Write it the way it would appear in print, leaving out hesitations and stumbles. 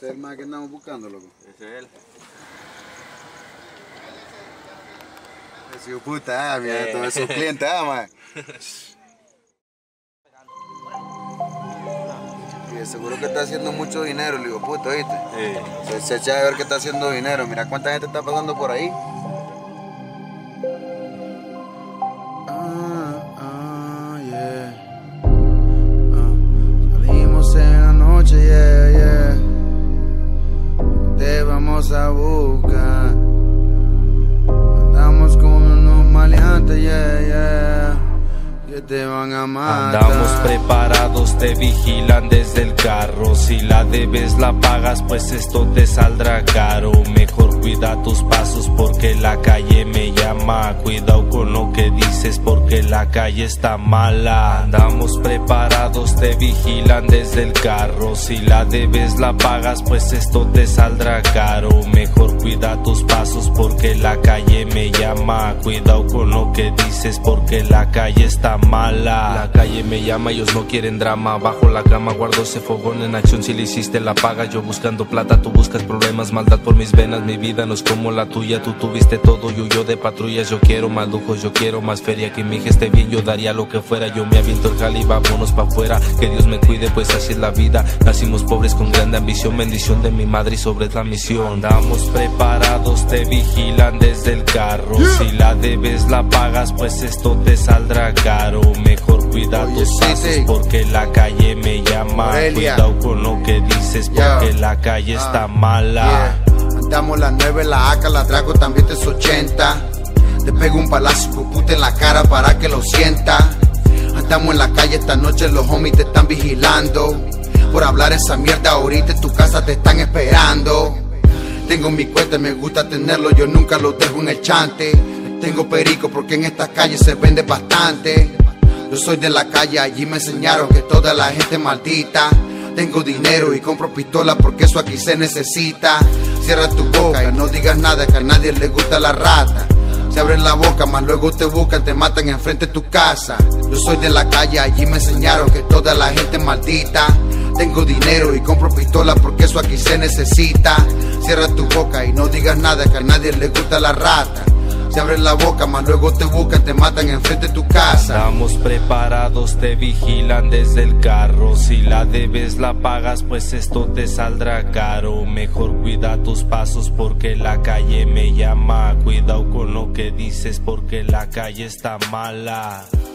Ese es el más que andamos buscando, loco. Ese es él. Ese hijo de puta, mira, todos esos clientes, man. Y seguro que está haciendo mucho dinero, el hijo de puta, ¿viste? Se echa a ver que está haciendo dinero. Mira cuánta gente está pasando por ahí. Salimos en la noche, te vamos a buscar. Andamos con unos maleantes, que te van a matar. Andamos preparados, te vigilan desde el carro. Si la debes la pagas, pues esto te saldrá caro. Mejor cuida tus pasos porque la calle me llama. Cuidado con lo que dices porque la calle está mala. Andamos preparados, te vigilan desde el carro. Si la debes la pagas, pues esto te saldrá caro. Mejor cuida tus pasos porque la calle me llama. Cuidado con lo que dices porque la calle está mala. La calle me llama, ellos no quieren drama. Bajo la cama guardo ese fogón en acción. Si le hiciste la paga, yo buscando plata, tú buscas problemas. Maldad por mis venas, mi vida no es como la tuya. Tú tuviste todo, yo de patrullas. Yo quiero más lujos, yo quiero más feria. Que mi hija esté bien, yo daría lo que fuera. Yo me aviento el jali, vámonos pa' afuera. Que Dios me cuide, pues así es la vida. Nacimos pobres con grande ambición. Bendición de mi madre y sobre la misión. Andamos preparados, te vigilan desde el carro. Si la debes la pagas, pues esto te saldrá caro. Mejor cuida tus pasos porque la calle me llama. Cuidado con lo que dices porque la calle está mala. Andamos las 9, la AK, la Drago, también es 80. Te pego un palazo, puta en la cara para que lo sienta. Andamos en la calle esta noche, los homies te están vigilando. Por hablar esa mierda ahorita en tu casa te están esperando. Tengo mi cuenta, me gusta tenerlo, yo nunca lo dejo en el chante. Tengo perico porque en esta calle se vende bastante. Yo soy de la calle, allí me enseñaron que toda la gente es maldita. Tengo dinero y compro pistola porque eso aquí se necesita. Cierra tu boca y no digas nada que a nadie le gusta la rata. Se abren la boca, más luego te buscan, te matan enfrente de tu casa. Yo soy de la calle, allí me enseñaron que toda la gente es maldita. Tengo dinero y compro pistola porque eso aquí se necesita. Cierra tu boca y no digas nada que a nadie le gusta la rata. Se abren la boca, más luego te buscan, te matan enfrente de tu casa. Andamos preparados, te vigilan desde el carro. Si la debes la pagas, pues esto te saldrá caro. Mejor cuida tus pasos porque la calle me llama. Cuidado con lo que dices porque la calle está mala.